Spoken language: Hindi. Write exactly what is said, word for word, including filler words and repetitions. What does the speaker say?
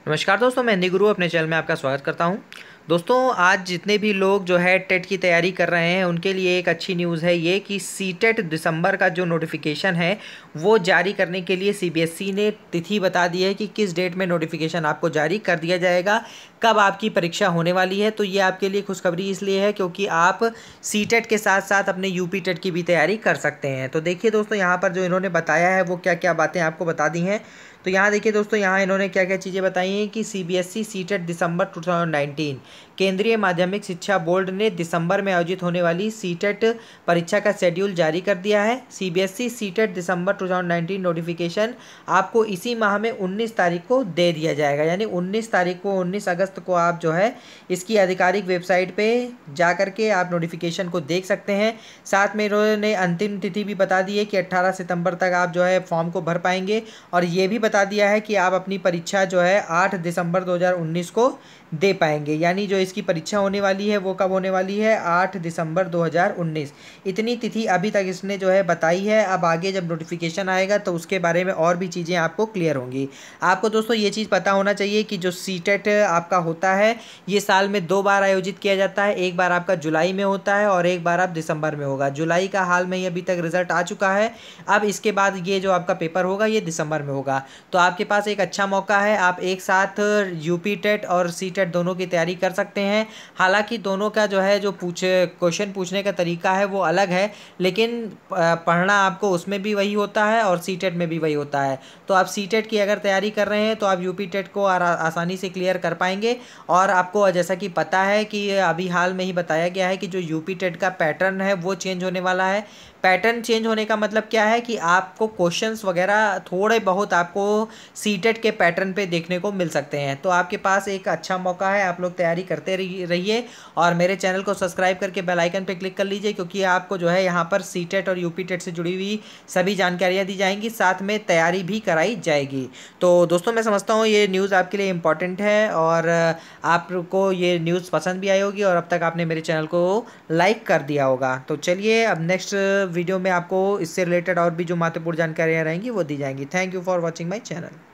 नमस्कार दोस्तों, मैं हिंदी गुरु अपने चैनल में आपका स्वागत करता हूं। दोस्तों, आज जितने भी लोग जो है टेट की तैयारी कर रहे हैं उनके लिए एक अच्छी न्यूज़ है ये कि सीटेट दिसंबर का जो नोटिफिकेशन है वो जारी करने के लिए सीबीएसई ने तिथि बता दी है कि किस डेट में नोटिफिकेशन आपको जारी कर दिया जाएगा, कब आपकी परीक्षा होने वाली है। तो ये आपके लिए खुशखबरी इसलिए है क्योंकि आप सीटेट के साथ साथ अपने यूपी टेट की भी तैयारी कर सकते हैं। तो देखिए दोस्तों, यहाँ पर जो इन्होंने बताया है वो क्या क्या बातें आपको बता दी हैं। तो यहाँ देखिए दोस्तों, यहाँ इन्होंने क्या क्या चीज़ें बताई हैं कि सीबीएसई सीटेट दिसंबर दो हज़ार उन्नीस, केंद्रीय माध्यमिक शिक्षा बोर्ड ने दिसंबर में आयोजित होने वाली सीटेट परीक्षा का शेड्यूल जारी कर दिया है। सीबीएसई सीटेट दिसंबर दो हज़ार उन्नीस नोटिफिकेशन आपको इसी माह में उन्नीस तारीख को दे दिया जाएगा, यानी उन्नीस तारीख को उन्नीस अगस्त को आप जो है इसकी आधिकारिक वेबसाइट पे जा करके आप नोटिफिकेशन को देख सकते हैं। साथ में इन्होंने अंतिम तिथि भी बता दी है कि अट्ठारह सितंबर तक आप जो है फॉर्म को भर पाएंगे, और ये भी बता दिया है कि आप अपनी परीक्षा जो है आठ दिसंबर दो हज़ार उन्नीस को दे पाएंगे। यानी जो इसकी परीक्षा होने वाली है वो कब होने वाली है, आठ दिसंबर दो हज़ार उन्नीस। इतनी तिथि अभी तक इसने जो है बताई है। अब आगे जब नोटिफिकेशन आएगा तो उसके बारे में और भी चीज़ें आपको क्लियर होंगी। आपको दोस्तों ये चीज़ पता होना चाहिए कि जो सीटेट आपका होता है ये साल में दो बार आयोजित किया जाता है। एक बार आपका जुलाई में होता है और एक बार आप दिसंबर में होगा। जुलाई का हाल में ही अभी तक रिजल्ट आ चुका है। अब इसके बाद ये जो आपका पेपर होगा ये दिसंबर में होगा। तो आपके पास एक अच्छा मौका है, आप एक साथ यूपी टेट और सी टेट दोनों की तैयारी कर सकते हैं। हालांकि दोनों का जो है जो पूछे क्वेश्चन पूछने का तरीका है वो अलग है, लेकिन पढ़ना आपको उसमें भी वही होता है और सी टेट में भी वही होता है। तो आप सी टेट की अगर तैयारी कर रहे हैं तो आप यूपी टेट को आसानी से क्लियर कर पाएंगे। और आपको जैसा कि पता है कि अभी हाल में ही बताया गया है कि जो यूपी टेट का पैटर्न है वो चेंज होने वाला है। पैटर्न चेंज होने का मतलब क्या है कि आपको क्वेश्चंस वगैरह थोड़े बहुत आपको सीटेट के पैटर्न पे देखने को मिल सकते हैं। तो आपके पास एक अच्छा मौका है, आप लोग तैयारी करते रहिए और मेरे चैनल को सब्सक्राइब करके बेल आइकन पे क्लिक कर लीजिए, क्योंकि आपको जो है यहाँ पर सीटेट और यूपी टेट से जुड़ी हुई सभी जानकारियाँ दी जाएंगी, साथ में तैयारी भी कराई जाएगी। तो दोस्तों, मैं समझता हूँ ये न्यूज़ आपके लिए इम्पॉर्टेंट है और आपको ये न्यूज़ पसंद भी आई होगी और अब तक आपने मेरे चैनल को लाइक कर दिया होगा। तो चलिए, अब नेक्स्ट वीडियो में आपको इससे रिलेटेड और भी जो महत्वपूर्ण जानकारियाँ रहेंगी वो दी जाएंगी। Thank you for watching my channel.